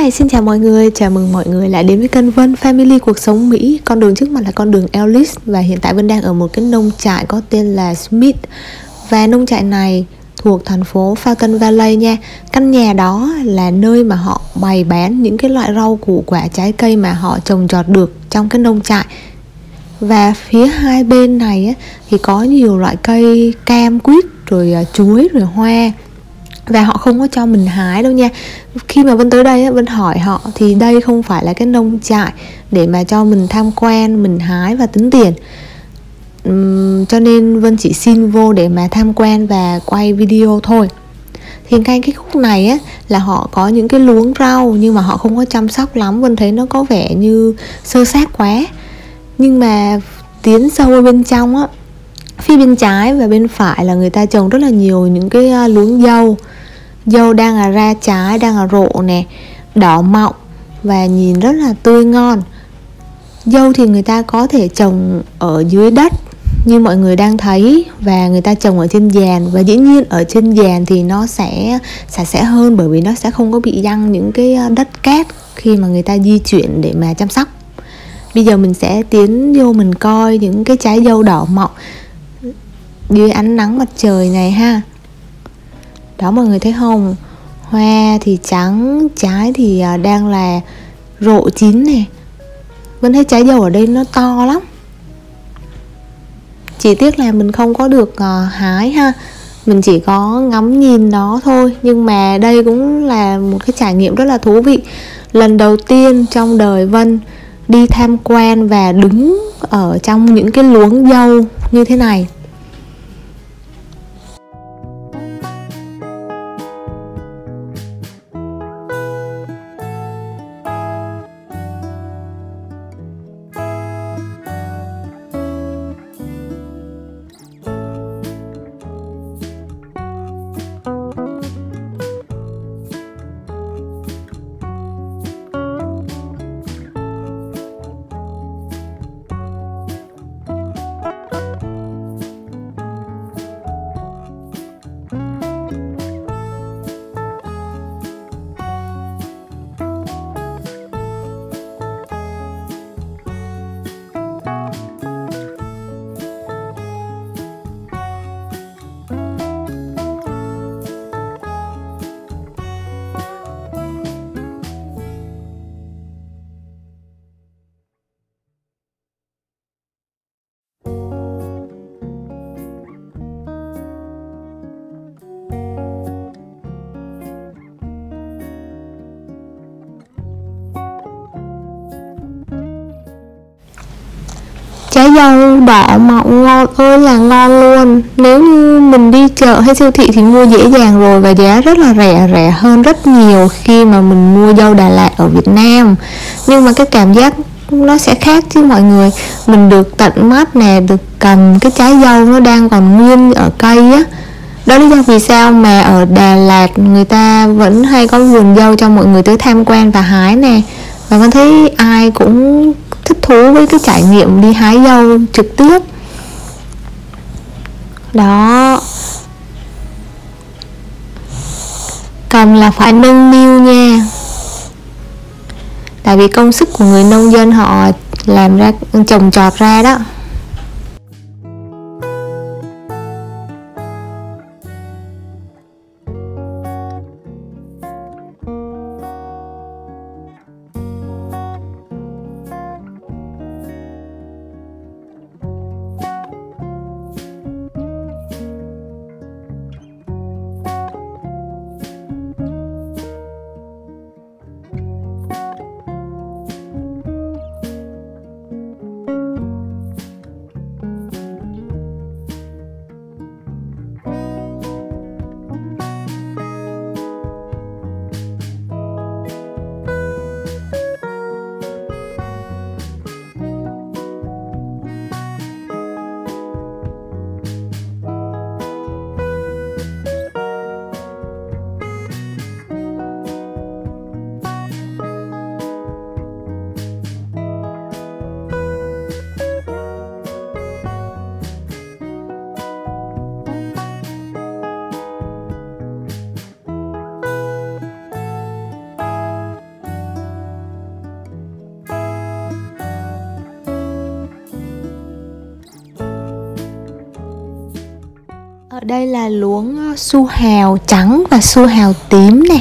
Hi, xin chào mọi người, chào mừng mọi người lại đến với kênh Vân Family Cuộc Sống Mỹ. Con đường trước mặt là con đường Ellis. Và hiện tại Vân đang ở một cái nông trại có tên là Smith. Và nông trại này thuộc thành phố Fountain Valley nha. Căn nhà đó là nơi mà họ bày bán những cái loại rau củ quả trái cây mà họ trồng trọt được trong cái nông trại. Và phía hai bên này thì có nhiều loại cây cam, quýt, rồi chuối, rồi hoa. Và họ không có cho mình hái đâu nha. Khi mà Vân tới đây Vân hỏi họ thì đây không phải là cái nông trại để mà cho mình tham quan, mình hái và tính tiền. Cho nên Vân chỉ xin vô để mà tham quan và quay video thôi. Thì ngay cái khúc này là họ có những cái luống rau nhưng mà họ không có chăm sóc lắm. Vân thấy nó có vẻ như xơ xác quá. Nhưng mà tiến sâu ở bên trong phía bên trái và bên phải là người ta trồng rất là nhiều những cái luống dâu. Dâu đang là ra trái, đang là rộ nè, đỏ mọng và nhìn rất là tươi ngon. Dâu thì người ta có thể trồng ở dưới đất như mọi người đang thấy, và người ta trồng ở trên giàn. Và dĩ nhiên ở trên giàn thì nó sẽ sạch sẽ hơn, bởi vì nó sẽ không có bị giăng những cái đất cát khi mà người ta di chuyển để mà chăm sóc. Bây giờ mình sẽ tiến vô mình coi những cái trái dâu đỏ mọng dưới ánh nắng mặt trời này ha. Đó, mọi người thấy không? Hoa thì trắng, trái thì đang là rộ chín nè. Vẫn thấy trái dâu ở đây nó to lắm. Chỉ tiếc là mình không có được hái ha. Mình chỉ có ngắm nhìn nó thôi. Nhưng mà đây cũng là một cái trải nghiệm rất là thú vị. Lần đầu tiên trong đời Vân đi tham quan và đứng ở trong những cái luống dâu như thế này. Trái dâu đỏ mọng ngon ơi là ngon luôn. Nếu như mình đi chợ hay siêu thị thì mua dễ dàng rồi, và giá rất là rẻ, rẻ hơn rất nhiều khi mà mình mua dâu Đà Lạt ở Việt Nam. Nhưng mà cái cảm giác nó sẽ khác chứ mọi người. Mình được tận mắt nè, được cầm cái trái dâu nó đang còn nguyên ở cây á. Đó lý do vì sao mà ở Đà Lạt người ta vẫn hay có vườn dâu cho mọi người tới tham quan và hái nè. Và con thấy ai cũng thích thú với cái trải nghiệm đi hái dâu trực tiếp. Đó, cầm là phải nâng niu nha. Tại vì công sức của người nông dân họ làm ra, trồng trọt ra đó. Ở đây là luống su hào trắng và su hào tím nè.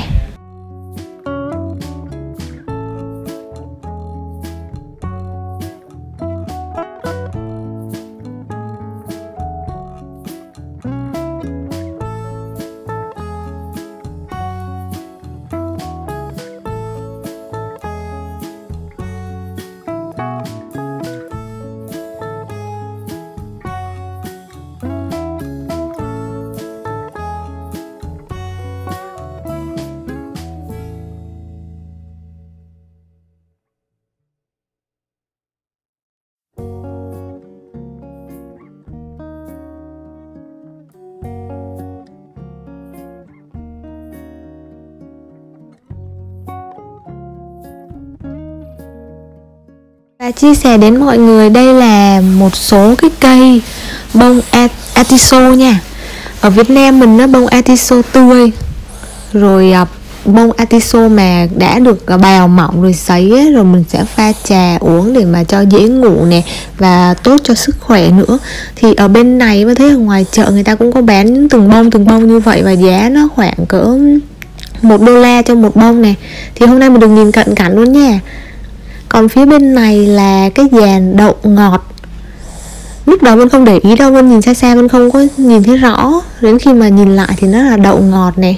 Và chia sẻ đến mọi người đây là một số cái cây bông atiso nha. Ở Việt Nam mình nó bông atiso tươi, rồi bông atiso mà đã được bào mỏng rồi sấy ấy, rồi mình sẽ pha trà uống để mà cho dễ ngủ nè và tốt cho sức khỏe nữa. Thì ở bên này mới thấy ở ngoài chợ người ta cũng có bán những từng bông như vậy, và giá nó khoảng cỡ $1 cho một bông này. Thì hôm nay mình được nhìn cận cảnh luôn nha. Còn phía bên này là cái dàn đậu ngọt. Lúc đầu Vân không để ý đâu, Vân nhìn xa xa Vân không có nhìn thấy rõ, đến khi mà nhìn lại thì nó là đậu ngọt này.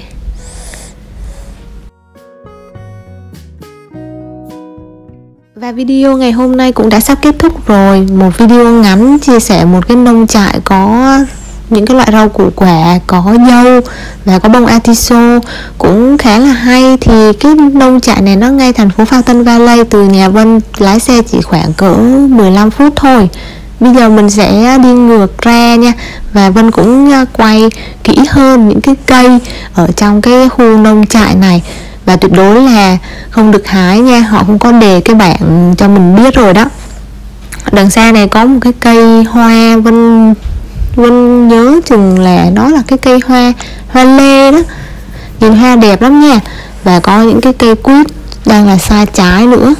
Và video ngày hôm nay cũng đã sắp kết thúc rồi. Một video ngắn chia sẻ một cái nông trại có những cái loại rau củ quả, có dâu và có bông atiso cũng khá là hay. Thì cái nông trại này nó ngay thành phố Fountain Valley, từ nhà Vân lái xe chỉ khoảng cỡ 15 phút thôi. Bây giờ mình sẽ đi ngược ra nha, và Vân cũng quay kỹ hơn những cái cây ở trong cái khu nông trại này. Và tuyệt đối là không được hái nha, họ cũng có đề cái bảng cho mình biết rồi đó. Đằng xa này có một cái cây hoa, Vân nhớ chừng là nó là cái cây hoa lê đó, nhìn hoa đẹp lắm nha. Và có những cái cây quýt đang là sai trái nữa.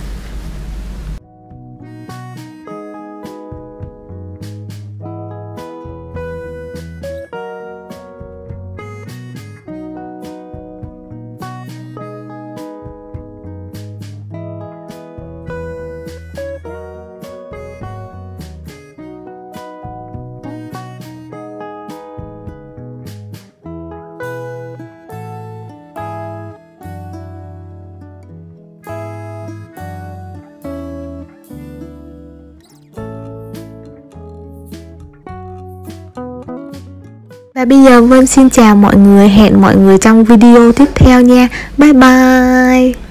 Và bây giờ Vân xin chào mọi người, hẹn mọi người trong video tiếp theo nha. Bye bye.